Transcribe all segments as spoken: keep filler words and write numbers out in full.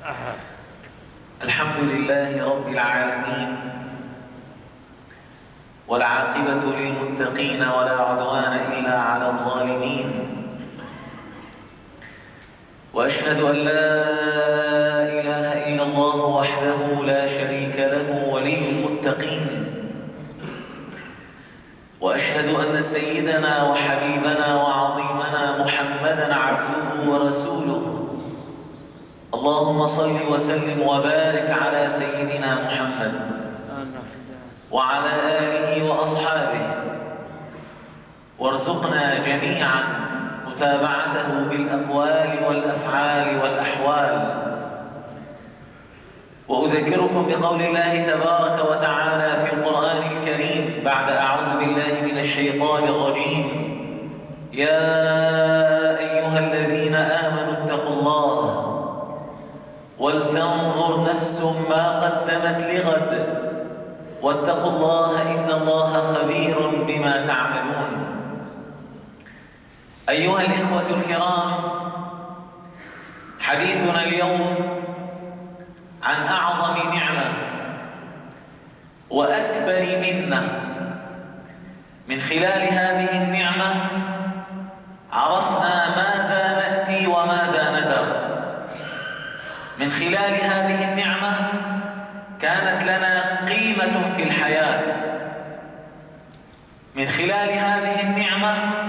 الحمد لله رب العالمين، والعاقبة للمتقين ولا عدوان إلا على الظالمين، وأشهد أن لا إله إلا الله وحده لا شريك له ولي المتقين، وأشهد أن سيدنا وحبيبنا وعظيمنا محمدًا عبده ورسوله. اللهم صل وسلم وبارك على سيدنا محمد وعلى آله وأصحابه، وارزقنا جميعا متابعته بالأقوال والأفعال والأحوال. وأذكركم بقول الله تبارك وتعالى في القرآن الكريم بعد أعوذ بالله من الشيطان الرجيم: يا أيها الذين آمنوا اتقوا الله ولتنظر نفس ما قدمت لغد واتقوا الله إن الله خبير بما تعملون. أيها الإخوة الكرام، حديثنا اليوم عن أعظم نعمة وأكبر منة. من خلال هذه النعمة عرفنا ماذا نأتي وماذا نذر. من خلال هذه النعمة كانت لنا قيمة في الحياة. من خلال هذه النعمة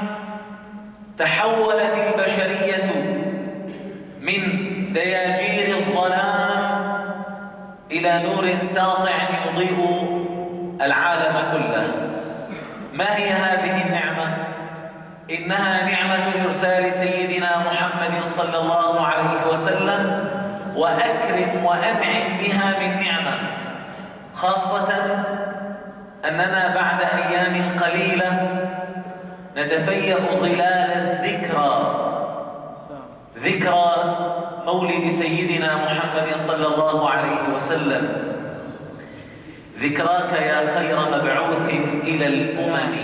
تحولت البشرية من دياجير الظلام إلى نور ساطع يضيء العالم كله. ما هي هذه النعمة؟ إنها نعمة إرسال سيدنا محمد صلى الله عليه وسلم، وأكرم وأنعم بها من نعمة، خاصة أننا بعد أيام قليلة نتفيأ ظلال الذكرى، ذكرى مولد سيدنا محمد صلى الله عليه وسلم. ذكراك يا خير مبعوث إلى الأمم،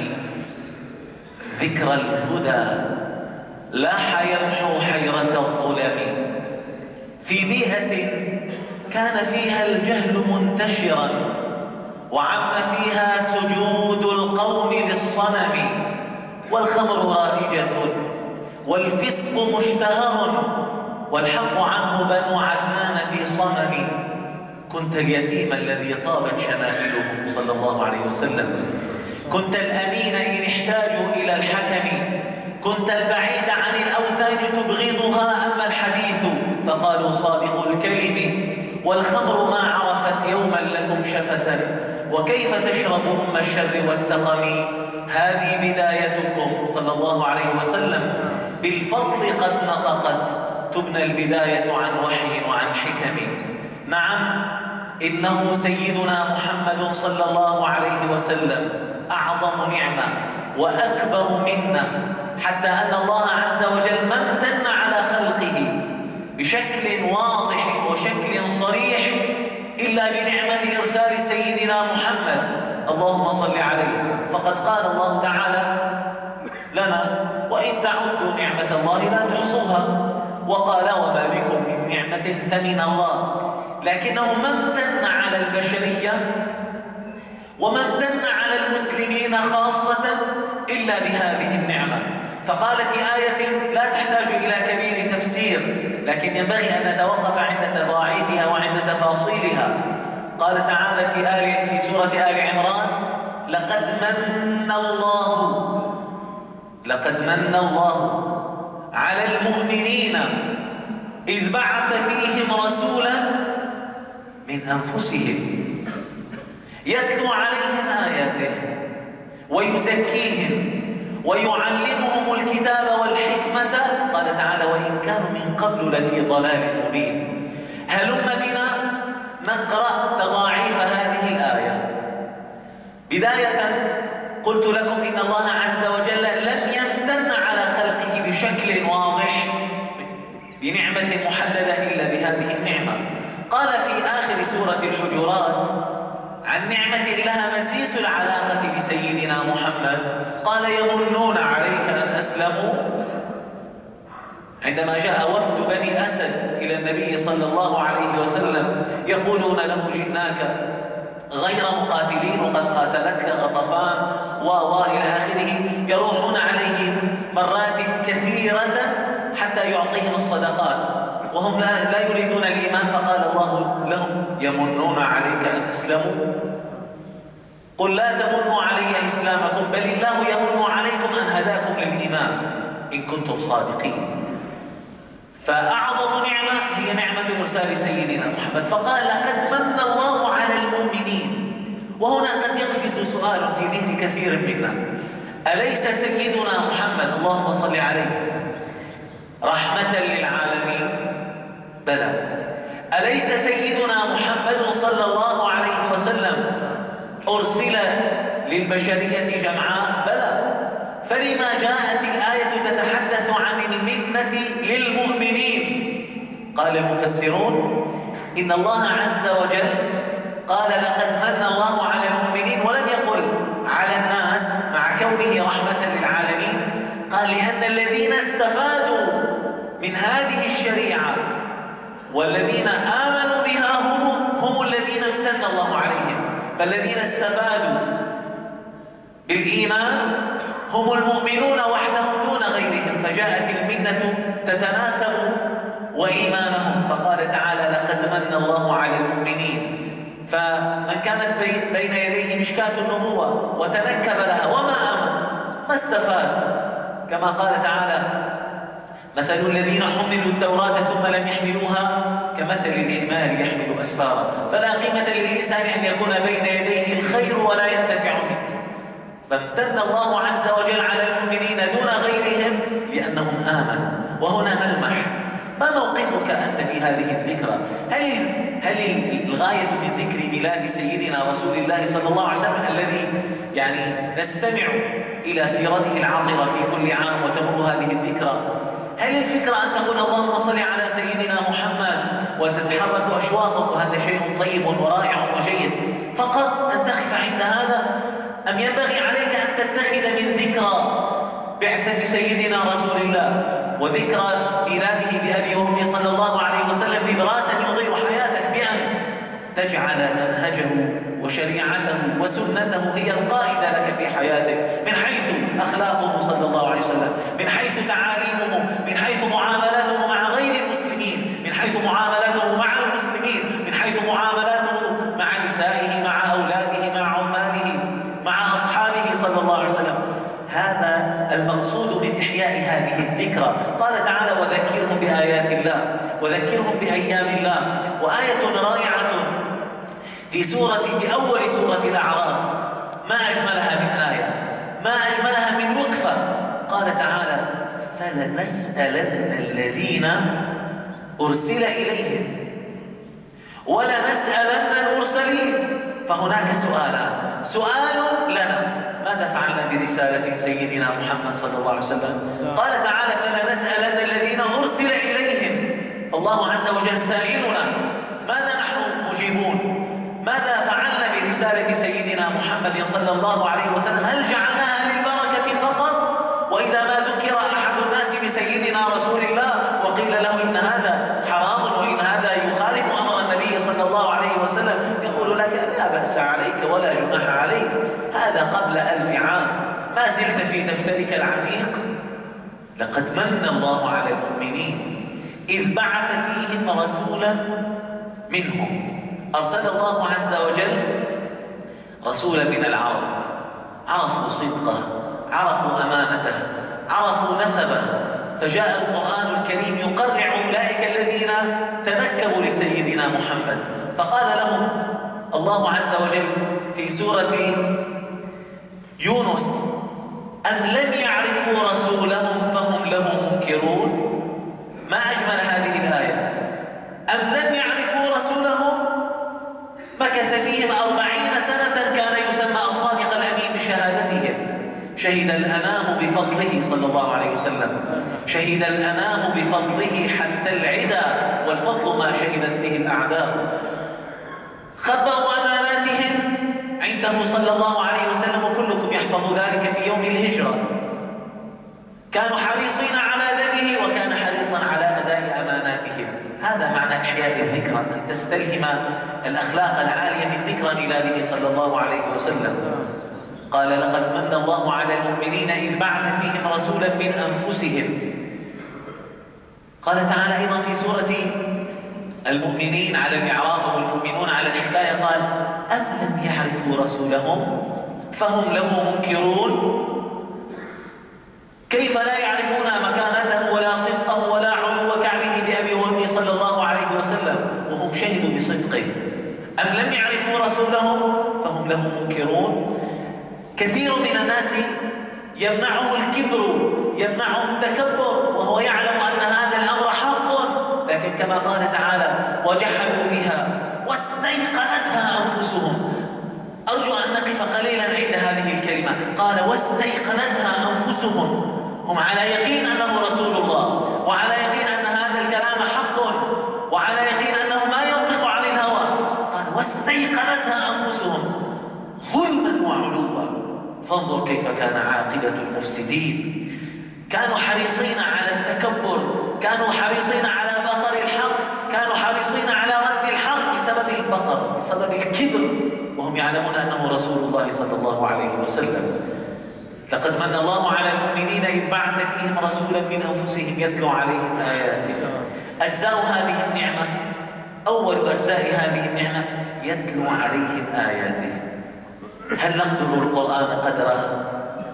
ذكرى الهدى لاح يمحو حيرة الظلم. في بيئة كان فيها الجهل منتشرا، وعم فيها سجود القوم للصنم، والخمر رائجة والفسق مشتهر، والحق عنه بنو عدنان في صمم. كنت اليتيم الذي طابت شمائله صلى الله عليه وسلم، كنت الأمين إن احتاجوا إلى الحكم، كنت البعيد عن الأوثان تبغضها أما الحديث فقالوا صادق الكلم. والخمر ما عرفت يوما لكم شفة، وكيف تشرب أم الشر والسقم. هذه بدايتكم صلى الله عليه وسلم، بالفضل قد نطقت، تبنى البداية عن وحي وعن حكم. نعم، إنه سيدنا محمد صلى الله عليه وسلم أعظم نعمة وأكبر منة، حتى أن الله عز وجل ما امتن على خلقه بشكل واضح وشكل صريح إلا بنعمة إرسال سيدنا محمد، اللهم صل عليه. فقد قال الله تعالى لنا: وإن تعدوا نعمة الله لا تحصوها، وقال: وما بكم من نعمة فمن الله. لكنه ما امتن على البشرية وما امتن على المسلمين خاصة إلا بهذه النعمة. فقال في آية لا تحتاج إلى كبير تفسير، لكن ينبغي أن نتوقف عند تضاعيفها وعند تفاصيلها. قال تعالى في آل في سورة آل عمران: لقد من الله لقد من الله على المؤمنين إذ بعث فيهم رسولا من أنفسهم يتلو عليهم آياته ويزكيهم ويعلمهم الكتاب والحكمة. قال تعالى: وإن كانوا من قبل لفي ضلال مبين. هلم بنا نقرأ تضاعيف هذه الآية. بداية قلت لكم إن الله عز وجل لم يمتن على خلقه بشكل واضح بنعمة محددة إلا بهذه النعمة. قال في آخر سورة الحجرات عن نعمة لها مسيس العلاقة بسيدنا محمد، قال: يمنون عليك أن أسلموا عندما جاء وفد بني أسد إلى النبي صلى الله عليه وسلم يقولون له جئناك غير مقاتلين وقد قاتلتك غطفان و إلى آخره، يروحون عليه مرات كثيرة حتى يعطيهم الصدقات وهم لا, لا يريدون الإيمان. فقال الله لهم: يمنون عليك أن أسلموا؟ قل لا تمنوا علي إسلامكم بل الله يمن عليكم أن هداكم للإيمان إن كنتم صادقين. فأعظم نعمة هي نعمة إرسال سيدنا محمد. فقال: لقد من الله على المؤمنين. وهنا قد يقفز سؤال في ذهن كثير منا: أليس سيدنا محمد اللهم صل عليه رحمة للعالمين؟ بلى. أليس سيدنا محمد صلى الله عليه وسلم أرسل للبشرية جمعاء؟ بلى. فلما جاءت الآية تتحدث عن المنة للمؤمنين؟ قال المفسرون: إن الله عز وجل قال: لقد من الله على المؤمنين، ولم يقل على الناس مع كونه رحمة للعالمين. قال: لأن الذين استفادوا من هذه الشريعة والذين آمنوا بها هم, هم الذين امتن الله عليهم. فالذين استفادوا بالإيمان هم المؤمنون وحدهم دون غيرهم، فجاءت المنة تتناسب وإيمانهم. فقال تعالى: لقد من الله على المؤمنين. فمن كانت بين يديه مشكاة النبوة وتنكب لها وما آمن ما استفاد. كما قال تعالى: مثل الذين حملوا التوراة ثم لم يحملوها كمثل الحمار يحمل أسفارا. فلا قيمة للإنسان أن يكون بين يديه الخير ولا ينتفع منه. فامتن الله عز وجل على المؤمنين دون غيرهم لأنهم آمنوا. وهنا ملمح: ما موقفك أنت في هذه الذكرى؟ هل هل الغاية من ذكر ميلاد سيدنا رسول الله صلى الله عليه وسلم الذي يعني نستمع إلى سيرته العطرة في كل عام وتمر هذه الذكرى، هل الفكرة أن تقول اللهم صل على سيدنا محمد وتتحرك أشواقك وهذا شيء طيب ورائع وجيد فقط أن تقف عند هذا، أم ينبغي عليك أن تتخذ من ذكرى بعثة سيدنا رسول الله وذكرى ميلاده بأبي وأمي صلى الله عليه وسلم ببراسا يضيء حياتك بأن تجعل منهجه وشريعته وسنته هي القائدة لك في حياتك، من حيث أخلاقه صلى الله عليه وسلم، من حيث تعاليمه، من حيث معاملاته مع غير المسلمين، من حيث معاملاته مع المسلمين، من حيث معاملاته مع نسائه، مع أولاده، مع عماله، مع أصحابه صلى الله عليه وسلم. هذا المقصود من إحياء هذه الذكرى. قال تعالى: وذكرهم بآيات الله وذكرهم بأيام الله. وآية رائعة في سورة في أول سورة الأعراف، ما أجملها من آية، ما أجملها من وقفة. قال تعالى: فلنسألن الذين أرسل إليهم ولنسألن المرسلين. فهناك سؤالان: سؤال لنا ماذا فعلنا برسالة سيدنا محمد صلى الله عليه وسلم؟ قال تعالى: فلنسألن الذين أرسل إليهم. فالله عز وجل سائلنا ماذا نحن مجيبون؟ ماذا فعلنا برسالة سيدنا محمد صلى الله عليه وسلم؟ هل جعلناها للبركة فقط؟ وإذا ما ذكر أحد الناس بسيدنا رسول الله وقيل له إن هذا حرام وإن هذا يخالف أمر النبي صلى الله عليه وسلم يقول لك: لا بأس عليك ولا جناح عليك، هذا قبل ألف عام، ما زلت في دفترك العتيق. لقد من الله على المؤمنين إذ بعث فيهم رسولا منهم. أرسل الله عز وجل رسولا من العرب، عرفوا صدقه، عرفوا أمانته، عرفوا نسبه، فجاء القرآن الكريم يقرع أولئك الذين تنكبوا لسيدنا محمد. فقال لهم الله عز وجل في سورة يونس: أم لم يعرفوا رسولهم فهم له منكرون. ما أجمل هذه الآية: أم لم يعرفوا رسولهم. مكث فيهم أربعين سنة كان يسمى الصادق الأمين بشهادتهم. شهد الأنام بفضله صلى الله عليه وسلم، شهد الأنام بفضله حتى العدا، والفضل ما شهدت به الأعداء. خبأوا أماناتهم عنده صلى الله عليه وسلم، وكلكم يحفظ ذلك في يوم الهجرة. كانوا حريصين على دمه وكان حريصا على أداء أماناتهم. هذا معنى إحياء الذكرى، أن تستلهم الأخلاق العالية من ذكرى ميلاده صلى الله عليه وسلم. قال لقد من الله على المؤمنين إذ بعث فيهم رسولا من أنفسهم. قال تعالى أيضا في سورة المؤمنين على الإعراب والمؤمنون على الحكاية قال أم لم يعرفوا رسولهم فهم له منكرون. كيف لا يعرفون مكانته ولا صدقه ولا علو كعبه بأبي وأمي صلى الله عليه وسلم وهم شهدوا بصدقه. أم لم يعرفوا رسولهم فهم له منكرون. كثير من الناس يمنعه الكبر، يمنعه التكبر وهو يعلم أن هذا الأمر حق، لكن كما قال تعالى وجحدوا بها واستيقنتها أنفسهم. أرجو أن نقف قليلا عند هذه الكلمة. قال واستيقنتها أنفسهم، هم على يقين أنه رسول الله وعلى يقين أن هذا الكلام حق وعلى يقين أنه ما ينطق عن الهوى. قال واستيقنتها أنفسهم ظلما وعلوا. فانظر كيف كان عاقبة المفسدين. كانوا حريصين على التكبر، كانوا حريصين على بطر الحق، كانوا حريصين على رد الحق بسبب البطر، بسبب الكبر، وهم يعلمون أنه رسول الله صلى الله عليه وسلم. لقد من الله على المؤمنين إذ بعث فيهم رسولا من أنفسهم يتلو عليهم آياته. أجزاء هذه النعمة، أول أجزاء هذه النعمة يتلو عليهم آياته. هل نقدر القرآن قدره؟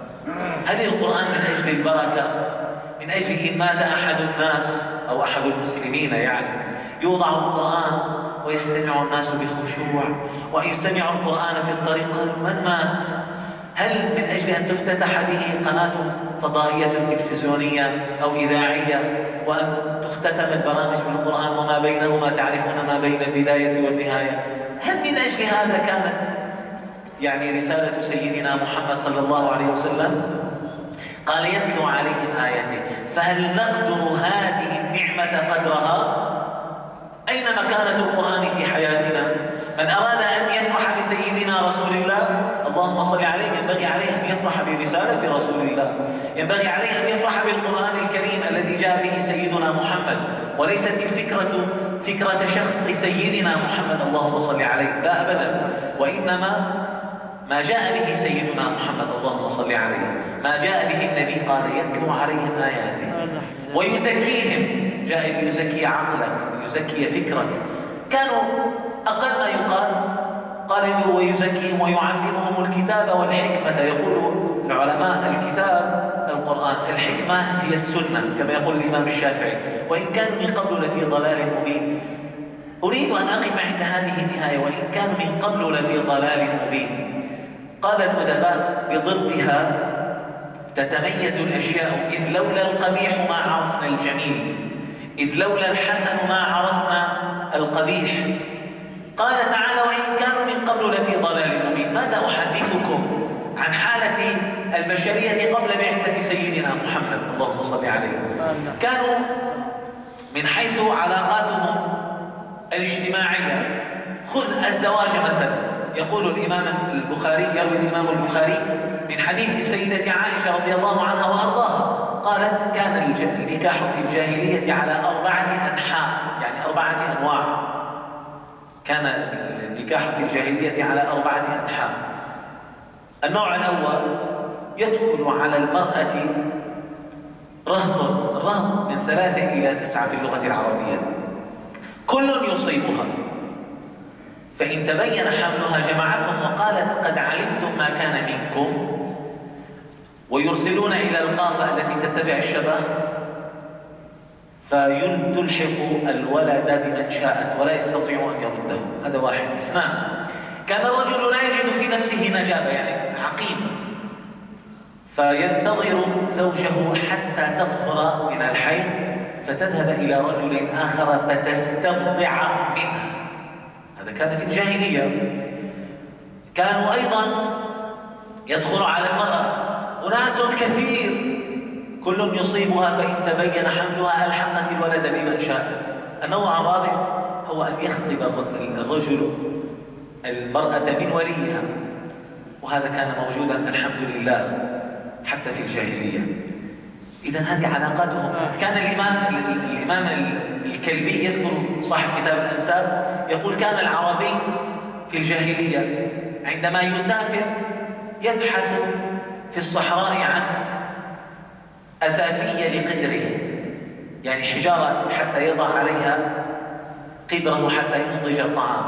هل القرآن من أجل البركة، من أجل إن مات أحد الناس أو أحد المسلمين يعني يوضع القرآن ويستمع الناس بخشوع، وإن سمعوا القرآن في الطريق قالوا من مات؟ هل من أجل أن تفتتح به قناة فضائية تلفزيونية أو إذاعية وأن تختتم البرامج بالقرآن وما بينهما تعرفون ما بين البداية والنهاية؟ هل من أجل هذا كانت يعني رسالة سيدنا محمد صلى الله عليه وسلم؟ قال يتلو عليهم آياته. فهل نقدر هذه النعمة قدرها؟ أين مكانة القرآن في حياتنا؟ من أراد أن يفرح بسيدنا رسول الله اللهم صل عليه ينبغي عليه أن يفرح برسالة رسول الله، ينبغي عليه أن يفرح بالقرآن الكريم الذي جاء به سيدنا محمد، وليست الفكرة فكرة شخص سيدنا محمد اللهم صل عليه، لا أبدا، وإنما ما جاء به سيدنا محمد اللهم صل عليه، ما جاء به النبي قال يتلو عليهم آياته ويزكيهم. جاء ليزكي عقلك، ليزكي فكرك. كانوا أقل ما يقال قال ويزكيهم ويعلمهم الكتاب والحكمة. يقول العلماء الكتاب القرآن، الحكمة هي السنة كما يقول الإمام الشافعي، وإن كانوا من قبل لفي ضلال مبين. أريد أن أقف عند هذه النهاية، وإن كانوا من قبل لفي ضلال مبين. قال الأدباء بضدها تتميز الأشياء، إذ لولا القبيح ما عرفنا الجميل، إذ لولا الحسن ما عرفنا القبيح. قال تعالى وإن كانوا من قبل لفي ضلال مبين. ماذا أحدثكم عن حالة البشرية قبل بعثة سيدنا محمد اللهم صل عليه؟ كانوا من حيث علاقاتهم الاجتماعية، خذ الزواج مثلا، يقول الإمام البخاري، يروي الإمام البخاري من حديث السيدة عائشة رضي الله عنها وأرضاها قالت كان النكاح في الجاهلية على أربعة أنحاء، يعني أربعة أنواع. كان النكاح في الجاهلية على أربعة أنحاء. النوع الأول يدخل على المرأة رهط، الرهط من ثلاثة إلى تسعة في اللغة العربية، كل يصيبها، فإن تبين حملها جمعتهم وقالت قد علمتم ما كان منكم، ويرسلون إلى القافة التي تتبع الشبه فتلحق الولد بمن شاءت ولا يستطيع أن يرده. هذا واحد. اثنان، كان الرجل لا يجد في نفسه نجابة، يعني عقيم، فينتظر زوجه حتى تطهر من الحيض فتذهب إلى رجل آخر فتستبضع منه. هذا كان في الجاهلية. كانوا أيضا يدخل على المرأة أناس كثير كل يصيبها، فإن تبين حملها ألحقت الولد بمن شاء. النوع الرابع هو أن يخطب الرجل المرأة من وليها، وهذا كان موجودا الحمد لله حتى في الجاهلية. إذن هذه علاقاتهم. كان الإمام الإمام الكلبي يذكر صاحب كتاب الأنساب يقول كان العربي في الجاهلية عندما يسافر يبحث في الصحراء عن أثافية لقدره، يعني حجارة حتى يضع عليها قدره حتى ينضج الطعام،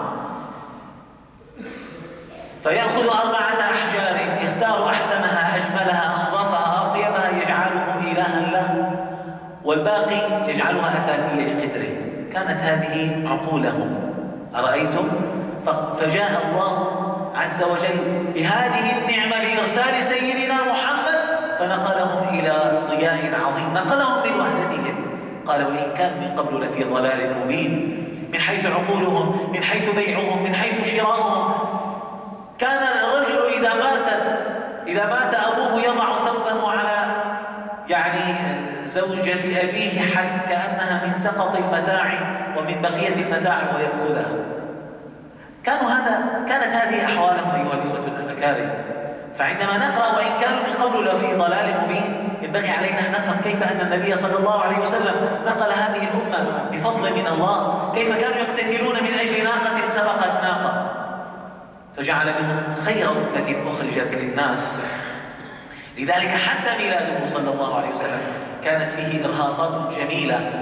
فيأخذ أربعة أحجار يختار أحسنها أجملها أنظفها أطيبها يجعله إلها له، والباقي يجعلها أثافية لقدره. كانت هذه عقولهم، أرأيتم؟ فجاء الله عز وجل بهذه النعمة بإرسال سيدنا محمد فنقلهم إلى ضياء عظيم، نقلهم من وحدتهم. قال وإن كان من قبل لفي ضلال مبين، من حيث عقولهم، من حيث بيعهم، من حيث شراؤهم. كان الرجل إذا مات إذا مات أبوه يضع ثوبه على يعني زوجة أبيه حتى كأنها من سقط المتاع ومن بقية المتاع ويأخذها. كانوا هذا كانت هذه أحوالهم أيها الإخوة الأكارم. فعندما نقرأ وإن كانوا من قبل لفي ضلال مبين ينبغي علينا أن نفهم كيف أن النبي صلى الله عليه وسلم نقل هذه الأمة بفضل من الله، كيف كانوا يقتتلون من أجل ناقة سبقت ناقة، فجعل منهم خير أمة أخرجت للناس. لذلك حتى ميلاده صلى الله عليه وسلم كانت فيه إرهاصات جميلة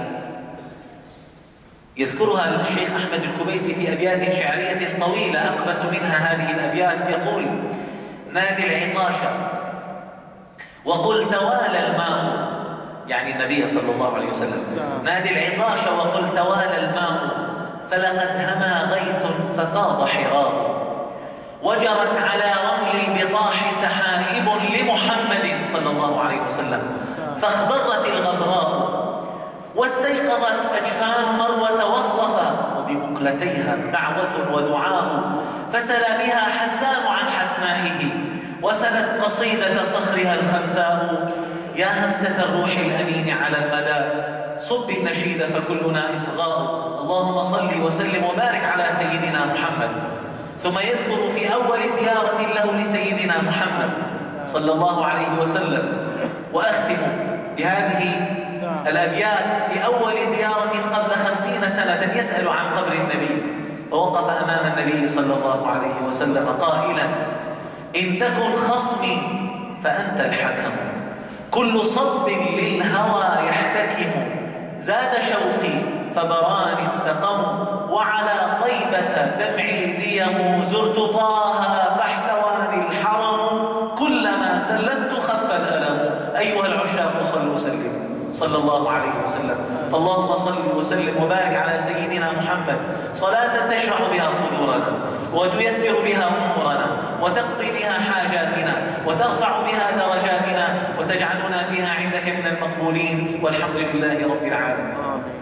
يذكرها الشيخ أحمد الكبيسي في أبيات شعرية طويلة أقبس منها هذه الأبيات. يقول نادي العطاشة وقل توالى الماء، يعني النبي صلى الله عليه وسلم، نادي العطاشة وقل توالى الماء فلقد هما غيث ففاض حرار، وجرت على رمل البطاح سحائب لمحمد صلى الله عليه وسلم فاخضرت الغبراء، واستيقظت أجفان مروة والصفا وبمقلتيها دعوة ودعاء، فسلى بها حسان عن حسنائه وسلت قصيدة صخرها الخنساء. يا همسة الروح الأمين على المدى صب النشيد فكلنا إصغاء، اللهم صل وسلم وبارك على سيدنا محمد. ثم يذكر في أول زيارة له لسيدنا محمد صلى الله عليه وسلم، وأختم بهذه الأبيات في أول زيارة قبل خمسين سنة يسأل عن قبر النبي، فوقف أمام النبي صلى الله عليه وسلم قائلا إن تكن خصمي فأنت الحكم، كل صب للهوى يحتكم، زاد شوقي فبراني السقم، وعلى طيبة دمعي ديم، زرت طه فاحتواني الحرم، كلما سلمت خف الألم. أيها العشاق صلوا وسلموا صلى الله عليه وسلم. فاللهم صل وسلم وبارك على سيدنا محمد صلاة تشرح بها صدورنا وتيسر بها أمورنا وتقضي بها حاجاتنا وترفع بها درجاتنا وتجعلنا فيها عندك من المقبولين، والحمد لله رب العالمين.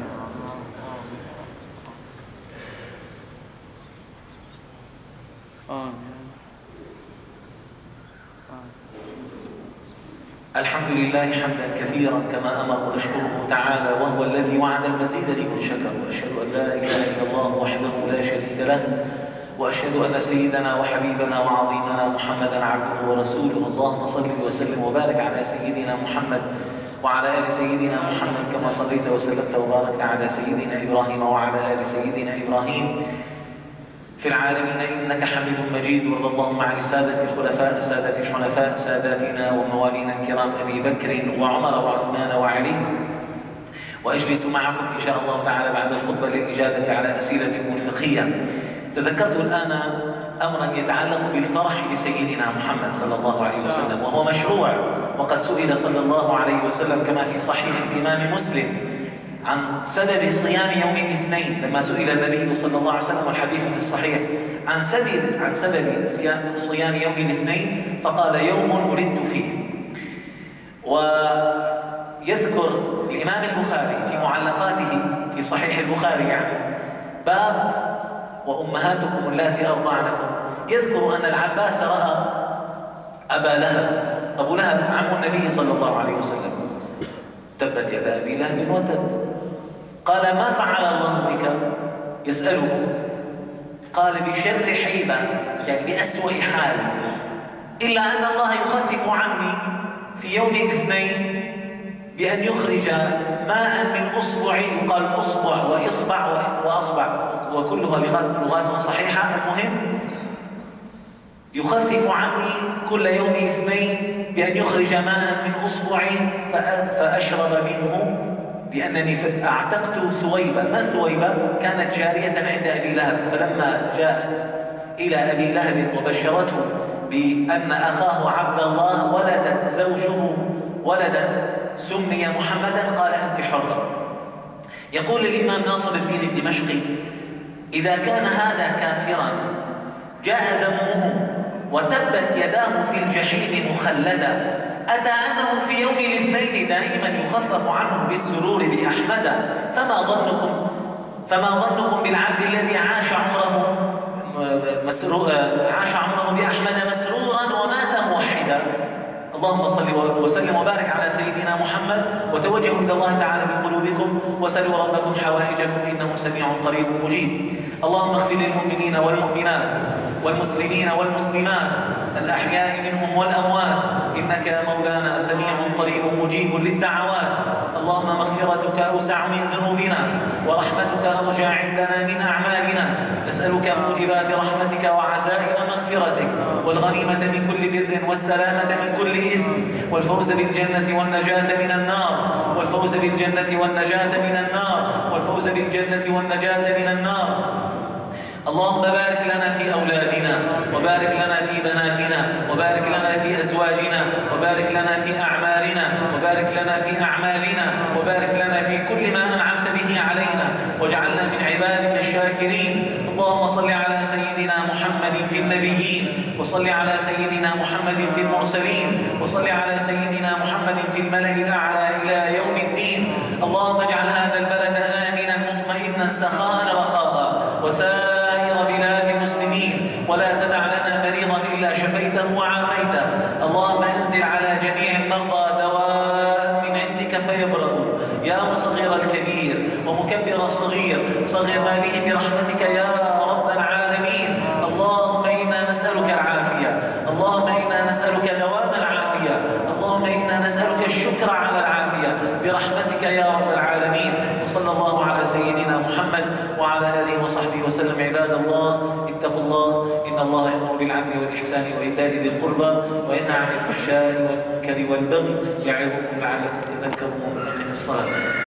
الحمد لله حمدا كثيرا كما أمر وأشكره تعالى، وهو الذي وعد المزيد لمن شكر، وأشهد أن لا إله إلا الله وحده لا شريك له، وأشهد أن سيدنا وحبيبنا وعظيمنا محمدا عبده ورسوله. اللهم صل وسلم وبارك على سيدنا محمد وعلى آل سيدنا محمد كما صليت وسلمت وباركت على سيدنا إبراهيم وعلى آل سيدنا إبراهيم في العالمين إنك حميد مجيد. وارض اللهم عن السادة الخلفاء سادة الحنفاء ساداتنا وموالينا الكرام أبي بكر وعمر وعثمان وعلي، وأجلس معكم إن شاء الله تعالى بعد الخطبة للإجابة على أسئلتكم الفقهية. تذكرت الآن أمرا يتعلق بالفرح بسيدنا محمد صلى الله عليه وسلم، وهو مشروع، وقد سئل صلى الله عليه وسلم كما في صحيح الإمام مسلم عن سبب صيام يوم الاثنين، لما سئل النبي صلى الله عليه وسلم والحديث في الصحيح عن سبب عن سبب صيام يوم الاثنين، فقال يوم ولدت فيه. ويذكر الإمام البخاري في معلقاته في صحيح البخاري يعني باب وأمهاتكم اللاتي أرضعنكم، يذكر أن العباس رأى أبا لهب، أبو لهب عم النبي صلى الله عليه وسلم، تبت يد أبي لهب وتب. قال ما فعل الله بك؟ يسأله. قال بشر حيبة، يعني بأسوأ حال، إلا أن الله يخفف عني في يوم الاثنين بأن يخرج ماء من أصبع، يقال أصبع وإصبع وأصبع وكلها لغات صحيحة، المهم يخفف عني كل يوم اثنين بأن يخرج ماء من أصبعي فأشرب منه، لأنني أعتقت ثويبة. ما ثويبة؟ كانت جارية عند أبي لهب، فلما جاءت إلى أبي لهب وبشرته بأن أخاه عبد الله ولدت زوجه ولدا سمي محمدا قال أنت حرة. يقول الإمام ناصر الدين الدمشقي: إذا كان هذا كافرا جاء ذمه وتبت يداه في الجحيم مخلدا، أتى أنه في يوم الاثنين دائما يخفف عنه بالسرور بأحمد، فما ظنكم فما ظنكم بالعبد الذي عاش عمره مسرور عاش عمره بأحمد مسرورا ومات موحدا. اللهم صل وسلم وبارك على سيدنا محمد، وتوجهوا إلى الله تعالى بقلوبكم وسلوا ربكم حوائجكم إنه سميع قريب مجيب. اللهم اغفر للمؤمنين والمؤمنات والمسلمين والمسلمات الأحياء منهم والأموات، إنك يا مولانا سميع قريب مجيب للدعوات. اللهم مغفرتك أوسع من ذنوبنا ورحمتك أرجى عندنا من أعمالنا. نسألك موجبات رحمتك وعزائم مغفرتك والغنيمة من كل بر والسلامة من كل إثم والفوز بالجنة والنجاة من النار والفوز بالجنة والنجاة من النار والفوز بالجنة والنجاة من النار. اللهم بارك لنا في أولادنا وبارك لنا في بناتنا وبارك لنا في أزواجنا وبارك لنا في أعمالنا وبارك لنا في أعمالنا وبارك لنا في كل ما أنعمت به علينا واجعلنا من عبادك الشاكرين. اللهم صل على سيدنا محمد في النبيين وصل على سيدنا محمد في المرسلين وصل على سيدنا محمد في الملأ الأعلى إلى يوم الدين. اللهم اجعل هذا البلد آمنا مطمئنا سخاء رخاء وسائر بلاد المسلمين، ولا تدع لنا مريضا إلا شفيته وعافيته. اللهم انزل على جميع المرضى دواء من عندك فيبرأوا، يا مصغر الكبير ومكبر الصغير صغر ما بهم برحمتك يا رب العالمين. اللهم إنا نسألك العافية، اللهم إنا نسألك دوام العافية، اللهم إنا نسألك الشكر على العافية برحمتك يا رب العالمين. وصلى الله على سيدنا محمد وعلى آله وصحبه وسلم. عباد الله اتقوا الله، إن الله يأمر بالعدل والإحسان وإيتاء ذي القربى وينهى عن الفحشاء والمنكر والبغي يعظكم لعلكم تذكرون. وأقيموا الصلاة.